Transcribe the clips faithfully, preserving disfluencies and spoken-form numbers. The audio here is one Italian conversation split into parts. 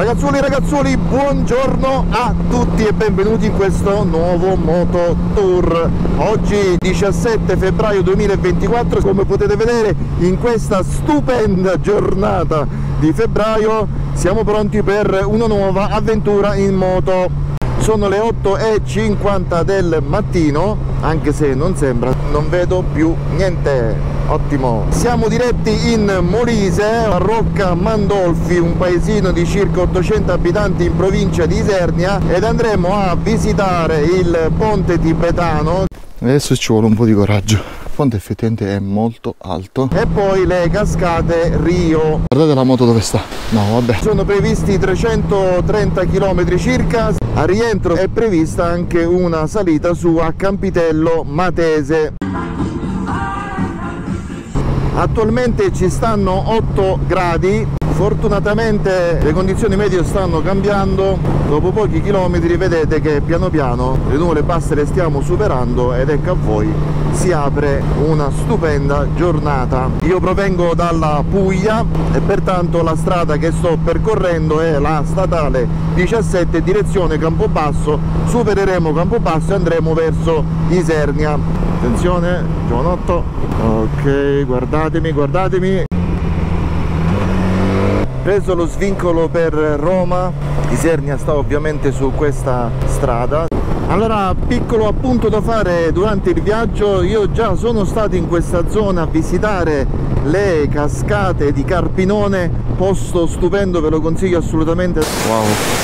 Ragazzuoli, ragazzuoli, buongiorno a tutti e benvenuti in questo nuovo moto tour. Oggi diciassette febbraio duemilaventiquattro, come potete vedere in questa stupenda giornata di febbraio siamo pronti per una nuova avventura in moto. Sono le otto e cinquanta del mattino, anche se non sembra, non vedo più niente. Ottimo. Siamo diretti in Molise, a Rocca Mandolfi, un paesino di circa ottocento abitanti in provincia di Isernia, ed andremo a visitare il ponte tibetano. Adesso ci vuole un po' di coraggio. Il ponte effettivamente è molto alto. E poi le cascate Rio. Guardate la moto dove sta. No, vabbè. Sono previsti trecentotrenta chilometri circa. A rientro è prevista anche una salita su a Campitello Matese. Attualmente ci stanno otto gradi, fortunatamente le condizioni meteo stanno cambiando, dopo pochi chilometri vedete che piano piano le nuvole basse le stiamo superando ed ecco a voi si apre una stupenda giornata. Io provengo dalla Puglia e pertanto la strada che sto percorrendo è la statale diciassette direzione Campobasso. Supereremo Campobasso e andremo verso Isernia. Attenzione, giovanotto. Ok, guardatemi, guardatemi. Preso lo svincolo per Roma. Isernia sta ovviamente su questa strada. Allora, piccolo appunto da fare durante il viaggio: io già sono stato in questa zona a visitare le cascate di Carpinone, posto stupendo, ve lo consiglio assolutamente. Wow,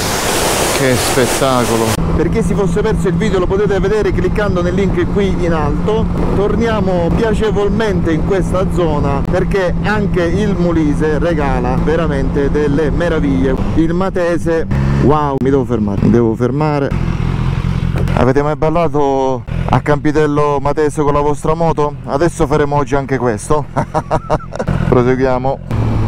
che spettacolo! Per chi si fosse perso il video lo potete vedere cliccando nel link qui in alto. Torniamo piacevolmente in questa zona perché anche il Molise regala veramente delle meraviglie. Il Matese, wow, mi devo fermare, mi devo fermare. Avete mai ballato a Campitello Matese con la vostra moto? Adesso faremo oggi anche questo. Proseguiamo.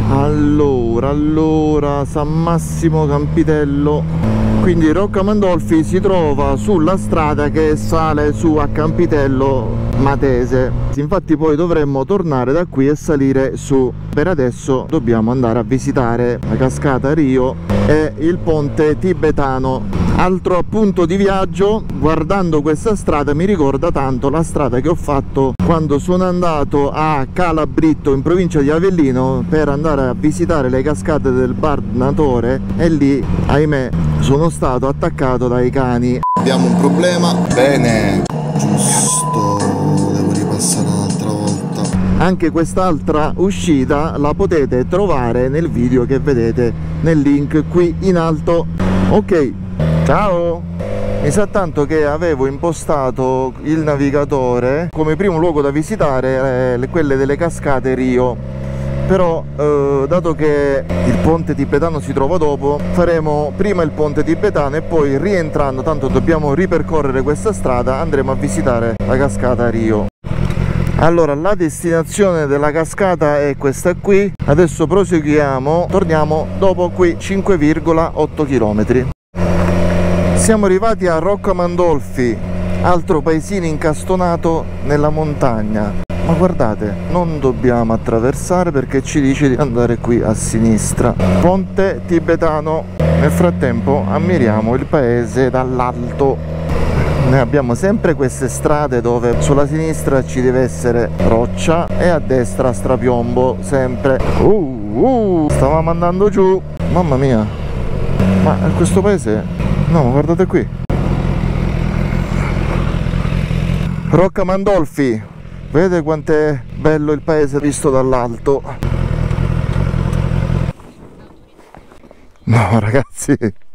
Allora, allora, San Massimo Campitello. Quindi Rocca Mandolfi si trova sulla strada che sale su a Campitello Matese. Infatti poi dovremmo tornare da qui e salire su. Per adesso dobbiamo andare a visitare la cascata Rio e il ponte tibetano. Altro appunto di viaggio: guardando questa strada mi ricorda tanto la strada che ho fatto quando sono andato a Calabritto in provincia di Avellino per andare a visitare le cascate del Barnatore, e lì ahimè sono stato attaccato dai cani. Abbiamo un problema. Bene, giusto, devo ripassare un'altra volta. Anche quest'altra uscita la potete trovare nel video che vedete nel link qui in alto. Ok, ciao! Mi sa tanto che avevo impostato il navigatore come primo luogo da visitare eh, quelle delle cascate Rio. Però eh, dato che il ponte tibetano si trova dopo, faremo prima il ponte tibetano e poi, rientrando, tanto dobbiamo ripercorrere questa strada, andremo a visitare la cascata Rio. Allora, la destinazione della cascata è questa qui. Adesso proseguiamo, torniamo dopo qui cinque virgola otto chilometri. Siamo arrivati a Rocca Mandolfi, altro paesino incastonato nella montagna. Ma guardate, non dobbiamo attraversare perché ci dice di andare qui a sinistra. Ponte tibetano. Nel frattempo ammiriamo il paese dall'alto. Noi abbiamo sempre queste strade dove sulla sinistra ci deve essere roccia e a destra strapiombo, sempre. Uh, uh, stavamo andando giù. Mamma mia. Ma questo paese... No, guardate qui. Rocca Mandolfi. Vedete quanto è bello il paese visto dall'alto? No, ragazzi,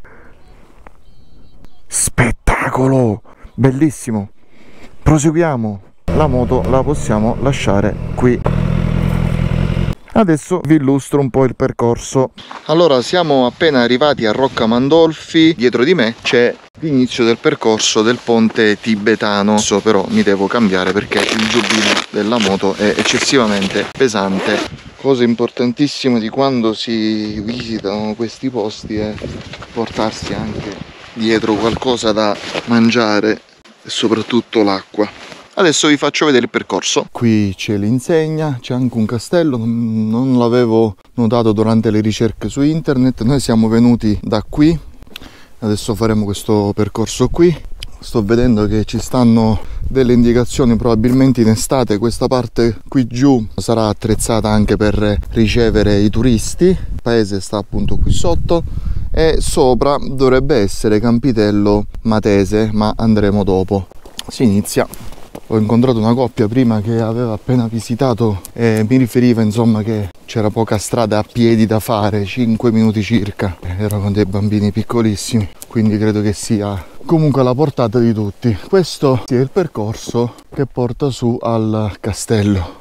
spettacolo, bellissimo. Proseguiamo. La moto la possiamo lasciare qui. Adesso vi illustro un po' il percorso. Allora, siamo appena arrivati a Rocca Mandolfi. Dietro di me c'è l'inizio del percorso del ponte tibetano. Adesso però mi devo cambiare perché il giubbino della moto è eccessivamente pesante. Cosa importantissima di quando si visitano questi posti è portarsi anche dietro qualcosa da mangiare e soprattutto l'acqua. Adesso vi faccio vedere il percorso. Qui c'è l'insegna, c'è anche un castello, non l'avevo notato durante le ricerche su internet. Noi siamo venuti da qui, adesso faremo questo percorso qui. Sto vedendo che ci stanno delle indicazioni, probabilmente in estate questa parte qui giù sarà attrezzata anche per ricevere i turisti. Il paese sta appunto qui sotto e sopra dovrebbe essere Campitello Matese, ma andremo dopo. Si inizia. Ho incontrato una coppia prima che aveva appena visitato e mi riferiva insomma che c'era poca strada a piedi da fare, cinque minuti circa. Ero con dei bambini piccolissimi, quindi credo che sia comunque alla portata di tutti. Questo è il percorso che porta su al castello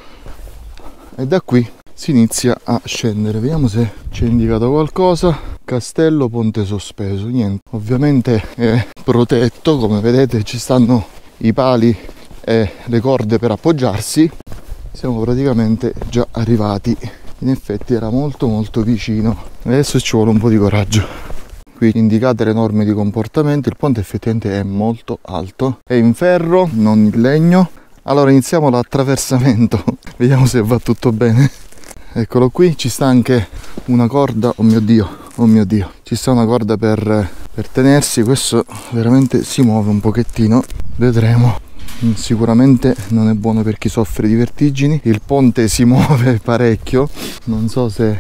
e da qui si inizia a scendere. Vediamo se c'è indicato qualcosa. Castello Ponte Sospeso, niente, ovviamente è protetto, come vedete ci stanno i pali e le corde per appoggiarsi. Siamo praticamente già arrivati, in effetti era molto molto vicino. Adesso ci vuole un po' di coraggio. Qui indicate le norme di comportamento. Il ponte effettivamente è molto alto, è in ferro, non in legno. Allora iniziamo l'attraversamento, vediamo se va tutto bene. Eccolo qui, ci sta anche una corda, oh mio dio, oh mio dio, ci sta una corda per, per tenersi. Questo veramente si muove un pochettino, vedremo. Sicuramente non è buono per chi soffre di vertigini. Il ponte si muove parecchio, non so se...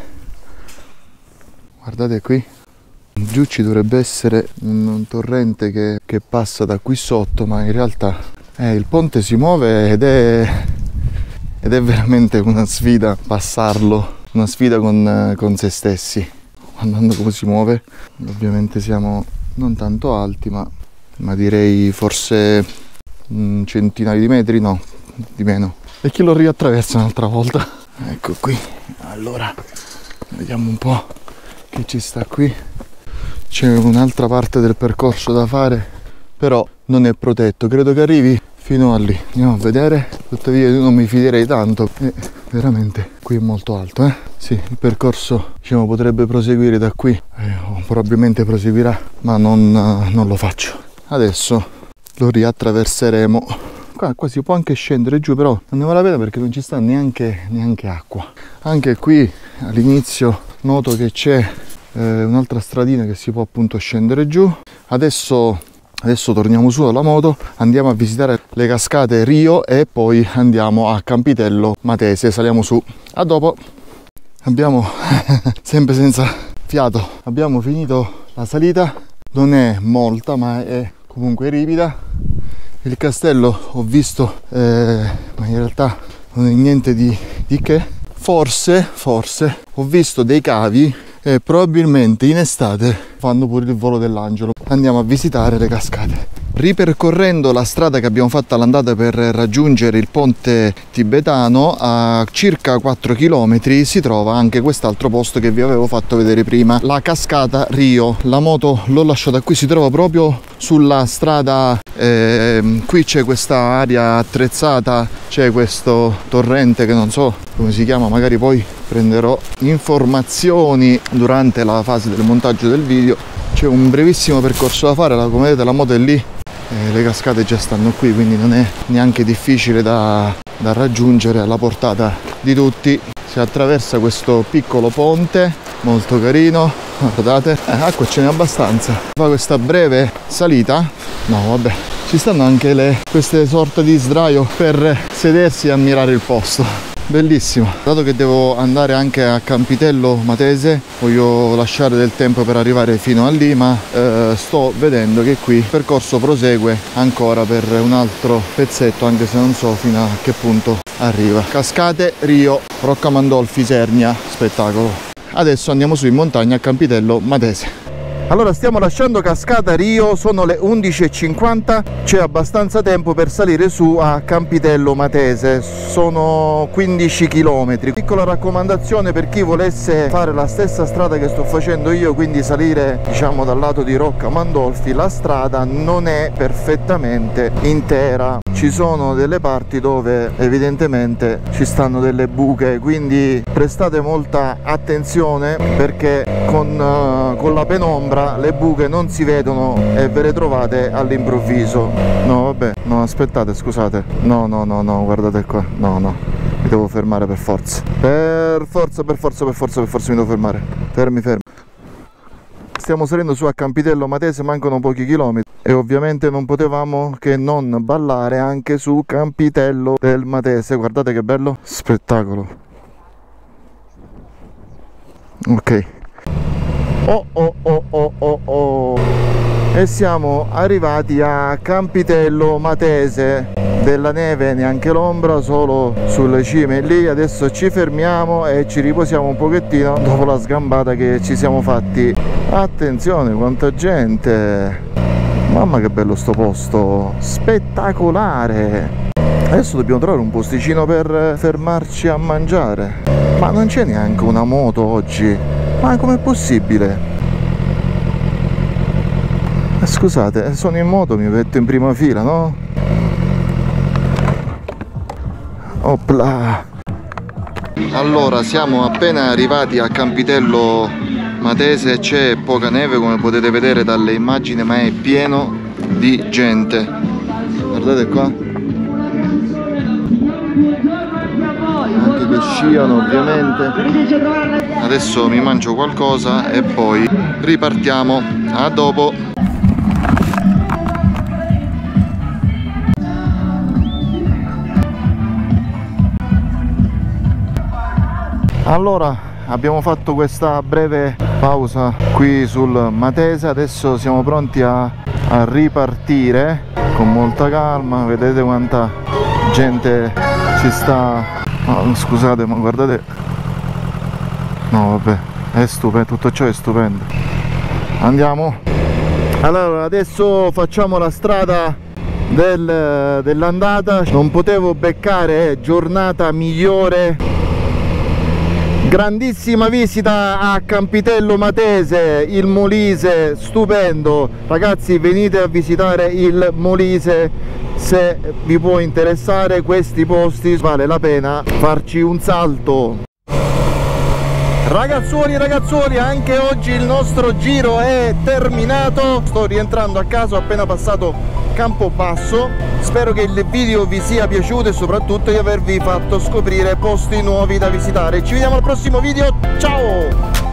guardate qui, giù ci dovrebbe essere un, un torrente che, che passa da qui sotto, ma in realtà eh, il ponte si muove ed è... ed è veramente una sfida passarlo, una sfida con, con se stessi. Guardando come si muove, ovviamente siamo non tanto alti, ma, ma direi forse un centinaio di metri, no, di meno. E chi lo riattraversa un'altra volta. Ecco qui, allora vediamo un po' che ci sta qui. C'è un'altra parte del percorso da fare, però non è protetto, credo che arrivi fino a lì. Andiamo a vedere, tuttavia io non mi fiderei tanto, e veramente qui è molto alto, eh? Sì, il percorso diciamo potrebbe proseguire da qui, eh, o probabilmente proseguirà, ma non, non lo faccio. Adesso lo riattraverseremo. Qua, qua si può anche scendere giù, però non ne vale la pena perché non ci sta neanche, neanche acqua. Anche qui all'inizio noto che c'è eh, un'altra stradina che si può appunto scendere giù. Adesso Adesso torniamo su alla moto, andiamo a visitare le cascate Rio e poi andiamo a Campitello Matese, saliamo su. A dopo. Abbiamo, sempre senza fiato, abbiamo finito la salita, non è molta ma è comunque ripida. Il castello ho visto, eh, ma in realtà non è niente di, di che. Forse, forse ho visto dei cavi e probabilmente in estate fanno pure il volo dell'angelo. Andiamo a visitare le cascate. Ripercorrendo la strada che abbiamo fatto all'andata per raggiungere il ponte tibetano, a circa quattro chilometri si trova anche quest'altro posto che vi avevo fatto vedere prima, la cascata Rio. La moto l'ho lasciata qui, si trova proprio sulla strada, eh, qui c'è questa area attrezzata, c'è questo torrente che non so come si chiama, magari poi prenderò informazioni durante la fase del montaggio del video. C'è un brevissimo percorso da fare, come vedete la moto è lì, eh, le cascate già stanno qui, quindi non è neanche difficile da, da raggiungere, alla portata di tutti. Si attraversa questo piccolo ponte molto carino, guardate, eh, acqua ce n'è abbastanza. Fa questa breve salita, no vabbè, ci stanno anche le, queste sorte di sdraio per sedersi e ammirare il posto. Bellissimo. Dato che devo andare anche a Campitello Matese, voglio lasciare del tempo per arrivare fino a lì, ma eh, sto vedendo che qui il percorso prosegue ancora per un altro pezzetto, anche se non so fino a che punto arriva. Cascate Rio, Rocca Mandolfi, Sernia, spettacolo. Adesso andiamo su in montagna a Campitello Matese. Allora stiamo lasciando cascata Rio, sono le undici e cinquanta, c'è abbastanza tempo per salire su a Campitello Matese, sono quindici chilometri. Piccola raccomandazione per chi volesse fare la stessa strada che sto facendo io, quindi salire diciamo dal lato di Rocca Mandolfi, la strada non è perfettamente intera, ci sono delle parti dove evidentemente ci stanno delle buche, quindi prestate molta attenzione perché con, uh, con la penombra le buche non si vedono e ve le trovate all'improvviso. No vabbè, no aspettate, scusate, no no no no, guardate qua, no no, mi devo fermare per forza, per forza, per forza, per forza, per forza mi devo fermare, fermi fermi. Stiamo salendo su a Campitello Matese, mancano pochi chilometri e ovviamente non potevamo che non ballare anche su Campitello del Matese. Guardate che bello spettacolo. Ok. Oh oh oh oh oh oh. E siamo arrivati a Campitello Matese. Della neve neanche l'ombra, solo sulle cime lì. Adesso ci fermiamo e ci riposiamo un pochettino dopo la sgambata che ci siamo fatti. Attenzione quanta gente, mamma che bello sto posto, spettacolare. Adesso dobbiamo trovare un posticino per fermarci a mangiare, ma non c'è neanche una moto oggi, ma com'è possibile? Eh, scusate, sono in moto, mi metto in prima fila, no? Opla. Allora, siamo appena arrivati a Campitello Matese, c'è poca neve come potete vedere dalle immagini, ma è pieno di gente. Guardate qua, anche che sciano ovviamente. Adesso mi mangio qualcosa e poi ripartiamo. A dopo. Allora, abbiamo fatto questa breve pausa qui sul Matese, adesso siamo pronti a, a ripartire con molta calma. Vedete quanta gente ci sta, oh, scusate ma guardate, no vabbè, è stupendo, tutto ciò è stupendo. Andiamo. Allora adesso facciamo la strada del, dell'andata, non potevo beccare giornata migliore. Grandissima visita a Campitello Matese, il Molise, stupendo. Ragazzi, venite a visitare il Molise se vi può interessare questi posti, vale la pena farci un salto. Ragazzuoli e ragazzuoli, anche oggi il nostro giro è terminato. Sto rientrando a casa, ho appena passato Campobasso. Spero che il video vi sia piaciuto e soprattutto di avervi fatto scoprire posti nuovi da visitare. Ci vediamo al prossimo video, ciao!